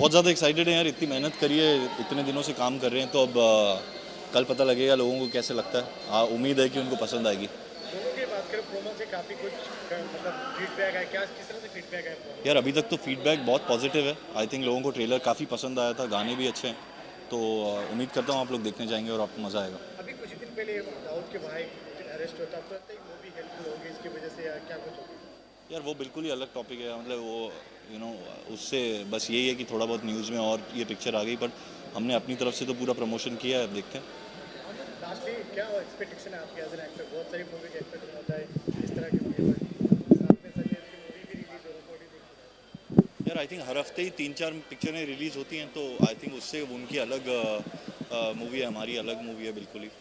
बहुत ज़्यादा एक्साइटेड हैं यार, इतनी मेहनत करी है, इतने दिनों से काम कर रहे हैं, तो अब कल पता लगेगा लोगों को कैसे लगता है। उम्मीद है कि उनको पसंद आएगी। लोगों की बात करें, प्रोमो से काफ़ी कुछ मतलब फीडबैक है, क्या किस तरह से फीडबैक है? यार अभी तक तो फीडबैक बहुत पॉजिटिव है। आई थिंक लोगों को ट्रेलर काफ़ी पसंद आया था, गाने भी अच्छे हैं, तो उम्मीद करता हूँ आप लोग देखने जाएंगे और आपको मज़ा आएगा। अभी कुछ ही दिन पहले दाऊद के भाई अरेस्ट होता, आपको लगता है मूवी हेल्पफुल होगी इसकी वजह से या क्या कुछ होगा? यार वो बिल्कुल ही अलग टॉपिक है, मतलब वो उससे बस यही है कि थोड़ा बहुत न्यूज़ में और ये पिक्चर आ गई, बट हमने अपनी तरफ से तो पूरा प्रमोशन किया है, अब देखते हैं। लास्टली क्या एक्सपेक्टेशन है आपके एज एन एक्टर? बहुत सारी मूवी का एक्सपेक्टेशन होता है इस तरह की मूवी पर, साथ में संजय की मूवी भी रिलीज हो रही है। यार आई थिंक हर हफ्ते ही 3-4 पिक्चरें रिलीज़ होती हैं, तो आई थिंक उससे उनकी अलग मूवी है, हमारी अलग मूवी है बिल्कुल ही।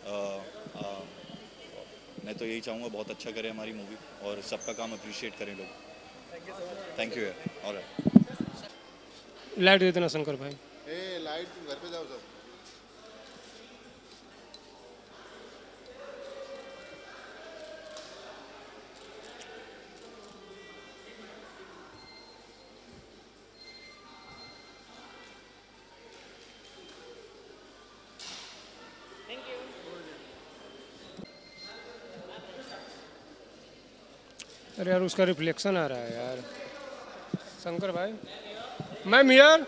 मैं तो यही चाहूँगा बहुत अच्छा करें हमारी मूवी और सबका काम अप्रिशिएट करें लोग। थैंक यू यार। ऑलराइट, लाइट दे देना शंकर भाई। लाइट तुम घर पे जाओ सब। अरे यार उसका रिफ्लेक्शन आ रहा है यार। शंकर भाई, मैम हियर।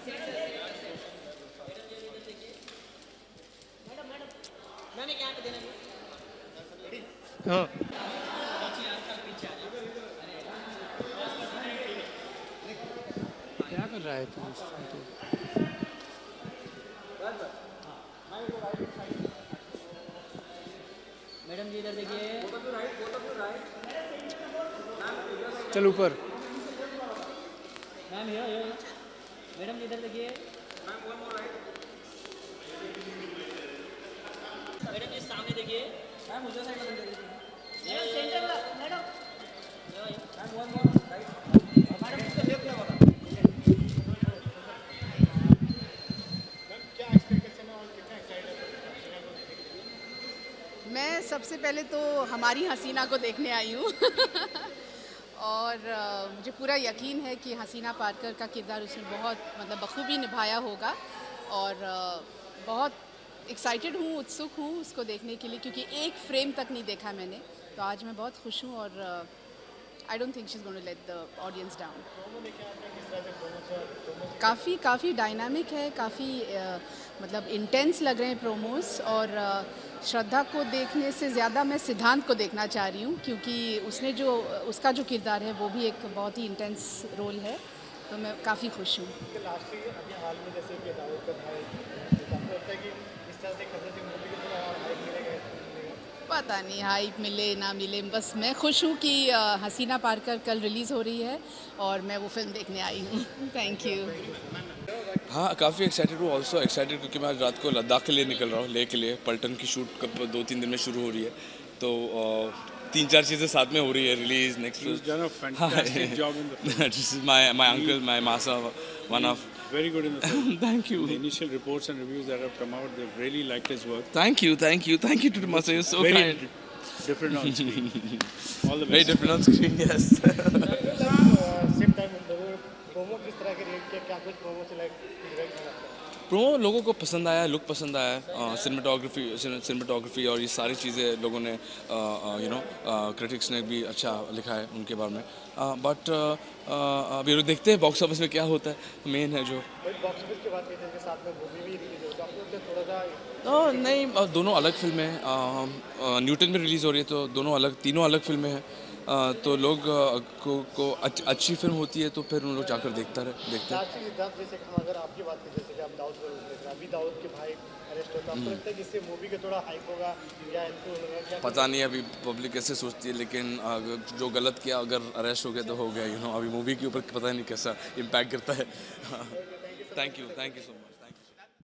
हाँ क्या कर रहा है तू? मैडम जी इधर देखिए। चल ऊपर। मैम मैडम जी इधर देखिए। मैडम जी सामने देखिए। मैम उधर साइड में देखिए। मैडम सेंटर में madam. Ma'am one more right. Madam इसको लेफ्ट में वाला। मैम क्या एक्सपेक्टेशन है और कितना एक्साइटेड है? मैं सबसे पहले तो हमारी हसीना को देखने आई हूँ और मुझे पूरा यकीन है कि हसीना पारकर का किरदार उसने बहुत मतलब बखूबी निभाया होगा और बहुत एक्साइटेड हूँ, उत्सुक हूँ उसको देखने के लिए, क्योंकि एक फ्रेम तक नहीं देखा मैंने, तो आज मैं बहुत खुश हूँ और I don't think she is going to let the audience down. काफ़ी डायनामिक है, काफ़ी मतलब इंटेंस लग रहे हैं प्रोमोस, और श्रद्धा को देखने से ज़्यादा मैं सिद्धांत को देखना चाह रही हूँ, क्योंकि उसने जो उसका जो किरदार है वो भी एक बहुत ही इंटेंस रोल है, तो मैं काफ़ी खुश हूँ। लास्टली अभी हाल में जैसे कि दाऊद का भाई, आपको लगता है कि इस तरह से करने से मूवी को थोड़ा और हाइप मिलेगा? पता नहीं हाइप मिले ना मिले, बस मैं खुश हूँ कि हसीना पारकर कल रिलीज़ हो रही है और मैं वो फिल्म देखने आई हूँ। Thank you. हाँ, काफ़ी एक्साइटेड हूँ, ऑल्सो एक्साइटेड क्योंकि मैं आज रात को लद्दाख के लिए निकल रहा हूँ, लेह के लिए। पलटन की शूट कब 2-3 दिन में शुरू हो रही है, तो 3-4 चीज़ें साथ में हो रही है। Release next this is my uncle, my मासा, one of very good in the film. Thank you. The initial reports and reviews that have come out, they've really liked his work. Thank you to the Masa, you're so very kind. Different on screen. All the best. Very different on screen, yes. Same time promo किस तरह के rate के, क्या कुछ promo से like feedback मिला? Promo लोगों को पसंद आया, लुक पसंद आया, सिनेमाटोग्राफी और ये सारी चीज़ें लोगों ने क्रिटिक्स ने भी अच्छा लिखा है उनके बारे में। बट अभी लोग देखते हैं बॉक्स ऑफिस में क्या होता है, मेन है जो बॉक्स ऑफिस की बात करते हैं, साथ में मूवी भी रिलीज हो, तो आपको थोड़ा सा नहीं, दोनों अलग फिल्में हैं। न्यूटन में रिलीज़ हो रही है, तो तीनों अलग फिल्में हैं। तो लोग को अच्छी फिल्म होती है तो फिर उन लोग जाकर देखते हैं। सिद्धांत जैसे अगर आपकी बात करें, जैसे कि आप दाऊद को अभी दाऊद के भाई अरेस्ट होता, आपको लगता है कि इससे मूवी का थोड़ा हाइप होगा या होगा? पता नहीं अभी पब्लिक कैसे सोचती है, लेकिन जो गलत किया अगर अरेस्ट हो गया तो हो गया। अभी मूवी के ऊपर पता नहीं कैसा इम्पैक्ट करता है। Thank you so much.